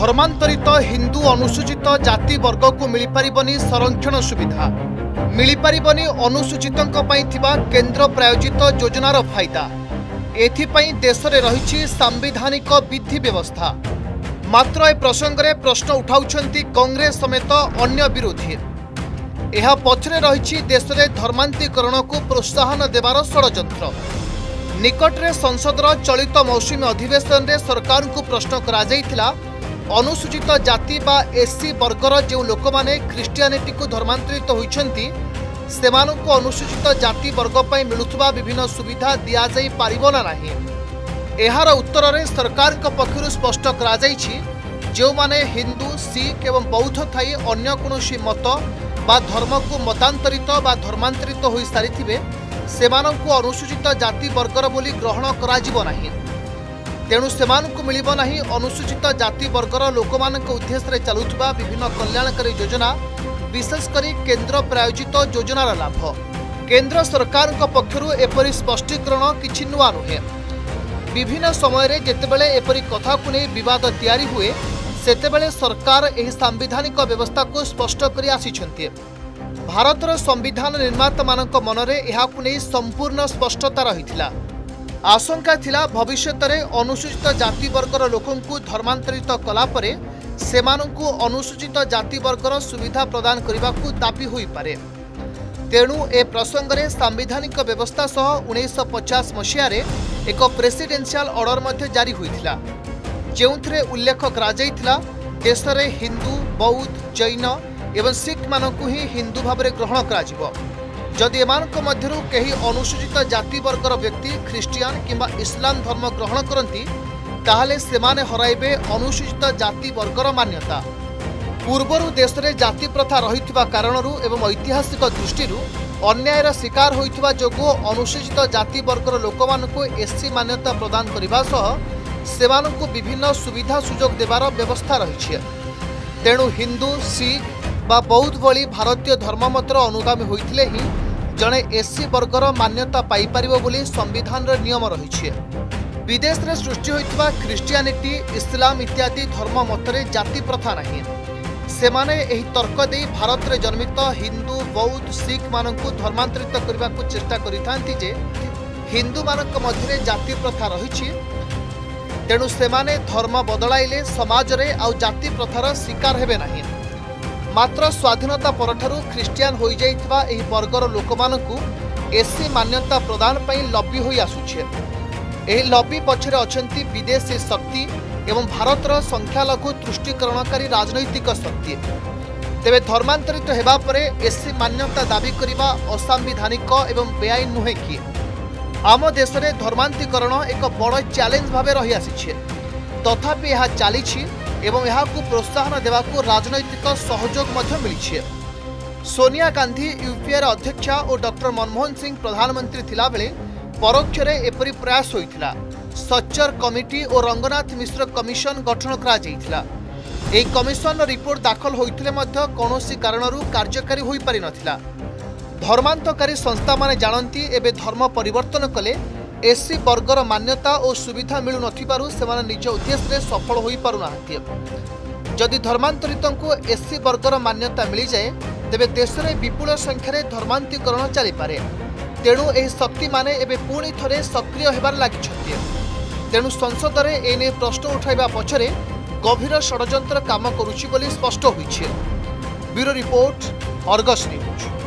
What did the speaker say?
धर्मांतरित हिंदू अनुसूचित जाति वर्ग को मिल पारिबनी संरक्षण सुविधा मिल पारिबनी अनुसूचितों पई थिबा केंद्र प्रायोजित योजनार फायदा एथिपई देश में रही सांविधानिक विधि व्यवस्था। मात्र ए प्रसंग में प्रश्न उठाउछंती कांग्रेस समेत अन्य विरोधी। यह पछरे रही देश में धर्मांतरीकरण को प्रोत्साहन देवार षडयंत्र। निकटरे संसदर चलित मौसुमी अधिवेशन में सरकार को प्रश्न करा जायतिला अनुसूचित जाति बा एससी वर्गर जो लोक माने ख्रिस्टियानिटी को धर्मांतरित होइछंती सेमानंको अनुसूचित जाति वर्ग पई मिलुथबा विभिन्न सुविधा दिया जाई पारिबो ना नाही। एहार उत्तर रे सरकार का पक्षरु स्पष्ट करा जायछि जो माने हिंदू सिख एवं बौद्ध थाई अन्य कोनोसी मत बा धर्म को मतांतरित बा धर्मांतरित होई सारिथिबे सेमानंको अनुसूचित जाति वर्गर बोली ग्रहण करा जिवो नाही। तेणु सेमानंको मिलिबो नाही अनुसूचित जाति वर्गर लोकमानक उद्देश्य रे चलुथबा विभिन्न कल्याणकारी योजना विशेषकर केंद्र प्रायोजित योजनार लाभ। केंद्र सरकार पक्षरु एपरि स्पष्टीकरण किछि नुआ नुहे। विभिन्न समय जेतेबेले एपरि कथा को नहीं विवाद तैयारी हुए सेतेबेले सरकार एही सांविधानिक व्यवस्था को स्पष्ट करि आसिछन्ते। भारतर संविधान निर्माता मानक मनरे एहाकु नहीं संपूर्ण स्पष्टता रहिथिला। आशंका थिला भविष्यत रे अनुसूचित जाति वर्गर लोकंकु धर्मांतरित कला परे सेमानंकु अनुसूचित जाति वर्गर सुविधा प्रदान करने दाबी होई पारे। तेणु ए प्रसंग में सांविधानिक व्यवस्था सह 1950 मसीह एक प्रेसिडेंशियल ऑर्डर मध्य जारी होइथिला जेउथरे उल्लेख करा जायतिला देश में हिंदू बौद्ध जैन एवं सिख मानकु ही हिंदू भाव में ग्रहण करा जिवो। जदि एमानक मध्यरु केही अनुसूचित जाति वर्गर व्यक्ति ख्रिस्टियान किंबा इस्लाम धर्म ग्रहण करती ताहले सेमाने हराइबे अनुसूचित जाति वर्गर मान्यता। पूर्वरु देश में जाति प्रथा रहिथिबा कारणरू एवं ऐतिहासिक दृष्टिरू अन्यायर शिकार होइथिबा जोगु अनुसूचित जाति वर्गर लोकमानकु एससी मान्यता प्रदान करिबा सह सेमानकु विभिन्न सुविधा सुजोग देवार व्यवस्था रहिछि। तेणु हिंदू सिख बा बौद्ध भली भारतीय धर्ममतर अनुगामी होइथिले ही जणे एससी वर्गर मान्यता पाई परिबो बोली संविधान नियम रहिछि। विदेश में सृष्टि होइथिबा ख्रिस्टियानिटी इस्लाम इत्यादि धर्म मतरे जाति प्रथा नहीं। सेमाने एही तर्क दे भारत में जन्मित हिंदू बौद्ध सिख मानकु धर्मांतरित करबा को चेष्टा करिथांती जे हिंदू मानक मध्यरे जाति प्रथा रहिछि। तेणु सेमाने धर्म बदलाइले समाज रे आउ जाति प्रथार शिकार हेबे नहीं। मात्र स्वाधीनता परठारु ख्रिस्टियान होई जाइथिबा एही वर्गर लोकमानकु एससी मान्यता प्रदान पई लब्बी होई आसुछे। एही लब्बी पछरे अछंती विदेशी शक्ति एवं भारतर संख्यालघु तुष्टिकरणकारी राजनैतिक शक्ति। तेबे धर्मांतरित हेबा परे एससी मान्यता दाबी करिबा असंवैधानिक एवं बेआईन नुहे कि आम देश में धर्मांतरीकरण एक बड़ चैलेंज भावे रही आसिछे। तथापि यह चलीछि एवं यहाकु प्रोत्साहन देवाकु राजनैतिक सहयोग मध्य मिलिछे। सोनिया गांधी यूपीए अध्यक्षा और डॉक्टर मनमोहन सिंह प्रधानमंत्री थिला बेले परोक्षरे एपरि प्रयास होइथिला। सच्चर कमिटी और रंगनाथ मिश्र कमिशन गठन करा जायथिला। एही कमिशन रिपोर्ट दाखल होइथिले मध्य कोनोसी कारणरू कार्यकारी होई पारि नथिला। धर्मांतकारी संस्था माने जानती एबे धर्म परिवर्तन कले एससी वर्गर मान्यता और सुविधा मिलु नथिबारु सेमाने निज उद्देश्य सफल होई पारु नाहंती। जदि धर्मांतरितों को एससी वर्गर मान्यता मिल जाए तेबे देश में विपुल संख्यार धर्मांतरीकरण चली पारे। तेणु एही शक्ति माने एबे पुणी थरे सक्रिय हेबार लागिछथि। तेणु संसद रे एने प्रश्न उठाइबा पछरे गभीर षडयंत्र काम करुछि बोली स्पष्ट होइछि। Bureau report Argus news.